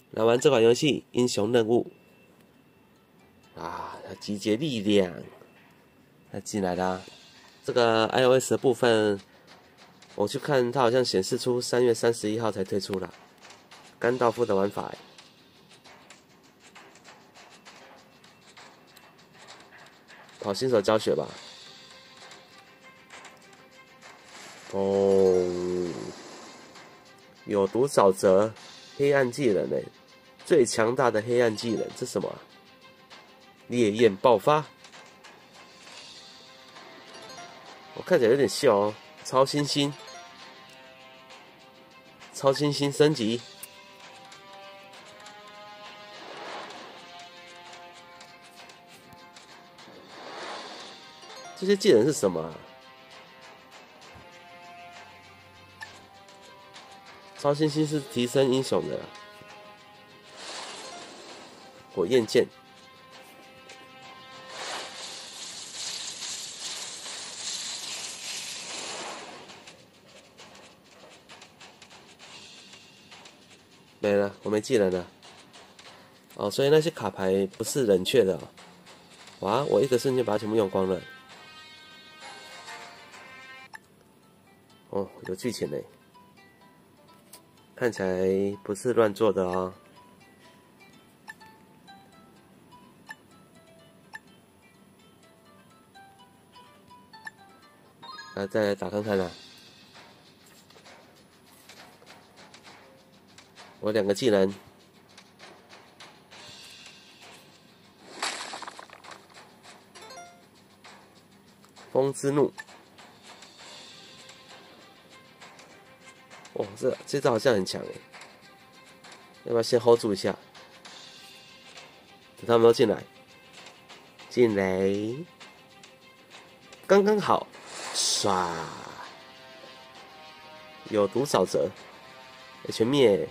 来玩这款游戏《英雄任务》啊，要集结力量。它进来啦。这个 iOS 的部分，我去看，它好像显示出3月31号才推出啦。甘道夫的玩法，跑新手教学吧。哦，有毒沼泽，黑暗技能诶，最强大的黑暗技能，这什么啊？烈焰爆发。我看起来有点笑哦，超新星，超新星升级。这些技能是什么啊？超新星是提升英雄的啦。火焰剑。没了，我没技能了。哦，所以那些卡牌不是冷却的哦。哇，我一个瞬间把它全部用光了。哦，有剧情呢，看起来不是乱做的哦。再来打看看啦。我2个技能。风之怒。哦，这招好像很强诶，要不要先 hold 住一下？等他们都进来，进来，刚刚好，唰，有毒沼泽，全灭。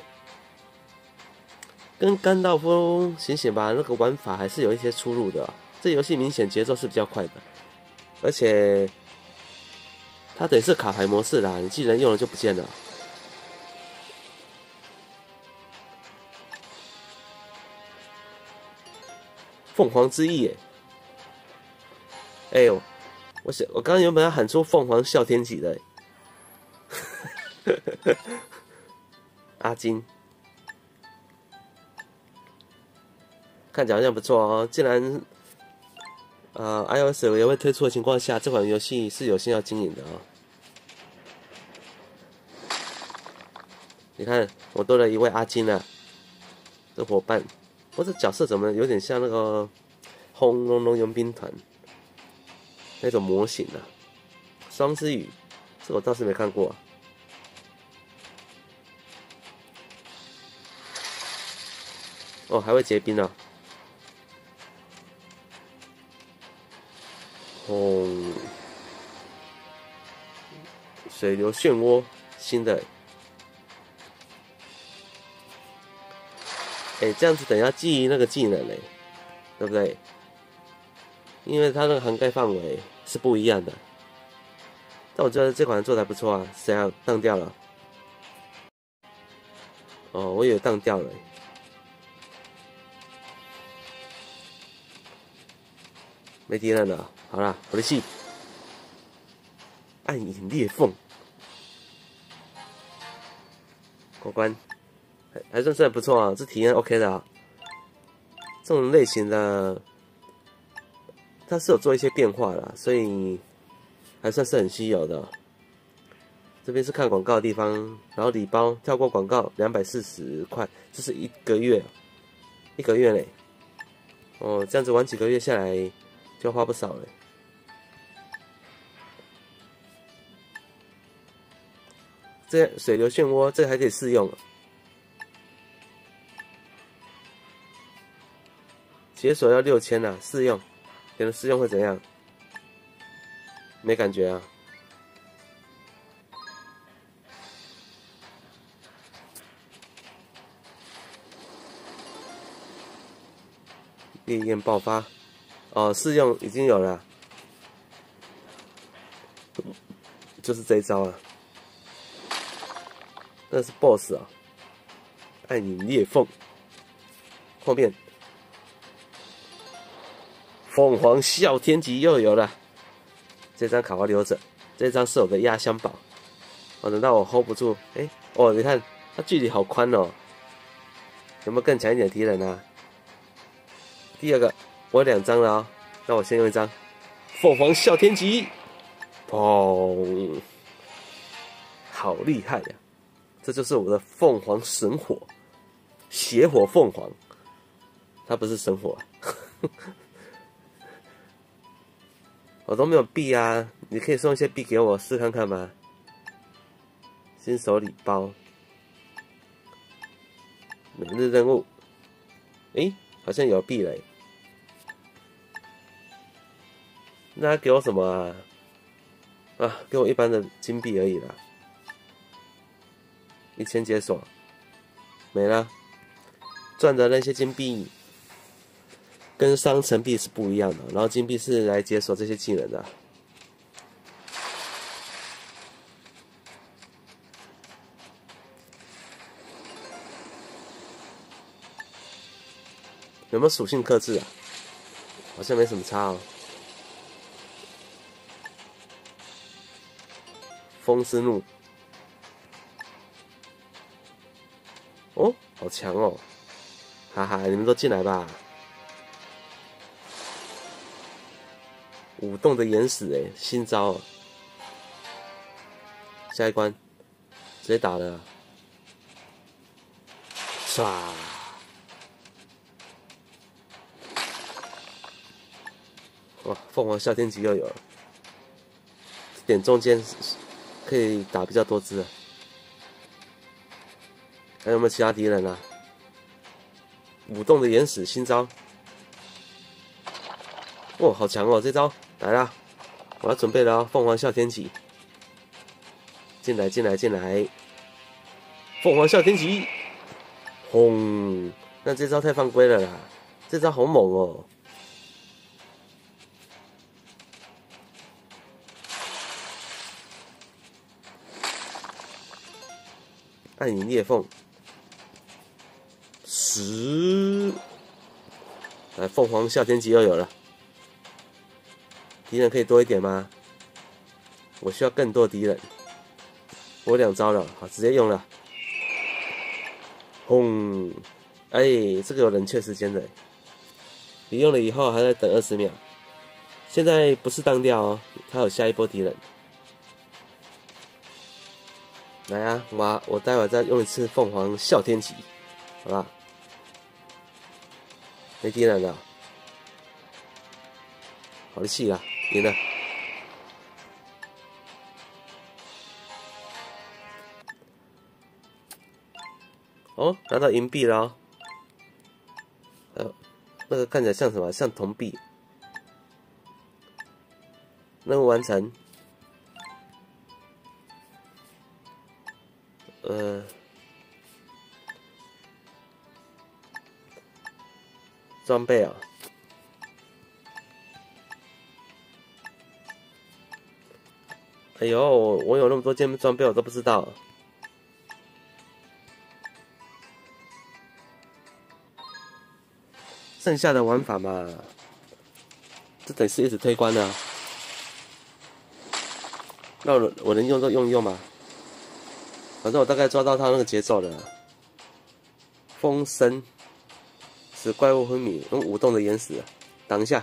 跟甘道夫醒醒吧那个玩法还是有一些出入的啊。这游戏明显节奏是比较快的，而且它等于是卡牌模式啦，你技能用了就不见了。凤凰之翼，哎呦，我刚刚原本要喊出凤凰哮天戟的，阿金，看起来好像不错哦。既然iOS 也会推出的情况下，这款游戏是有心要经营的哦。你看，我多了一位阿金了，这伙伴。我这角色怎么有点像那个轰隆隆佣兵团那种模型啊？双之羽，这我倒是没看过啊。哦，还会结冰啊！哦，水流漩涡，新的。哎，这样子等一下记那个技能嘞，对不对？因为它那个涵盖范围是不一样的。但我觉得这款做的还不错啊，谁啊当掉了？哦，我以为当掉了。没敌人了，好啦，我的戏，暗影裂缝，过关，还算是不错啊，这体验 OK 的啊。这种类型的，它是有做一些变化啦，所以还算是很稀有的。这边是看广告的地方，然后礼包跳过广告240块，这是1个月，1个月嘞。哦，这样子玩几个月下来，就花不少了。这水流漩涡，这个还可以试用。解锁要6000啊，试用，点了试用会怎样？没感觉啊。烈焰爆发，哦，试用已经有了，就是这一招啊。那是 BOSS 啊，暗影裂缝， 后面凤凰哮天戟又有了，这张卡我留着，这张是我的压箱宝。哦，等到我 hold 不住，哎，哦，你看它距离好宽哦，有没有更强一点的敌人啊？第二个，我有2张了哦，那我先用一张凤凰哮天戟，砰，好厉害呀！这就是我的凤凰神火，血火凤凰，它不是神火啊。我都没有币啊，你可以送一些币给我试看看吗？新手礼包，每日任务，诶，好像有币嘞。那他给我什么啊？啊，给我一般的金币而已啦。1000解锁，没了。赚的那些金币跟商城币是不一样的，然后金币是来解锁这些技能的。有没有属性克制啊？好像没什么差哦。风之怒，哦，好强哦！哈哈，你们都进来吧。舞动的岩石，哎，新招哦。下一关，直接打了，唰！哇，凤凰哮天戟又有了，点中间可以打比较多只。还有没有其他敌人啊？舞动的岩石新招，哦，好强哦！这招来啦，我要准备了哦，凤凰哮天戟，进来进来进来，凤凰哮天戟，轰！那这招太犯规了啦，这招好猛哦！暗影裂缝，10，来，凤凰哮天戟又有了，敌人可以多一点吗？我需要更多敌人，我2招了，好，直接用了，轰！哎，这个有冷却时间的，你用了以后还在等20秒，现在不是当掉哦，它有下一波敌人。来啊，我待会再用一次凤凰哮天戟，好吧？没敌人了，好的气啊，赢了。哦，拿到银币了哦。那个看起来像什么？像铜币。任务完成。装备啊。哎呦，我有那么多件装备，我都不知道。剩下的玩法嘛，这等是一直推关的啊。那我能用就用一用吧，反正我大概抓到他那个节奏了。风声使怪物昏迷，用舞动的岩石挡一下。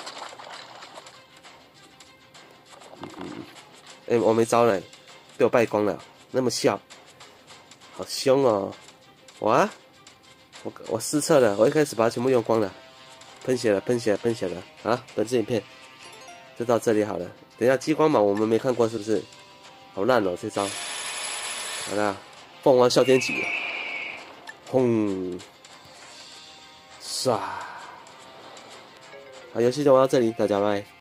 哎，我没招了，被我败光了，那么笑，好凶哦！哇，我失策了，我一开始把它全部用光了，喷血了，喷血了，喷血了啊！本次影片就到这里好了。等一下激光芒我们没看过是不是？好烂哦这招。好啦，凤凰哮天戟，轰，唰！好，游戏就玩到这里，大家拜。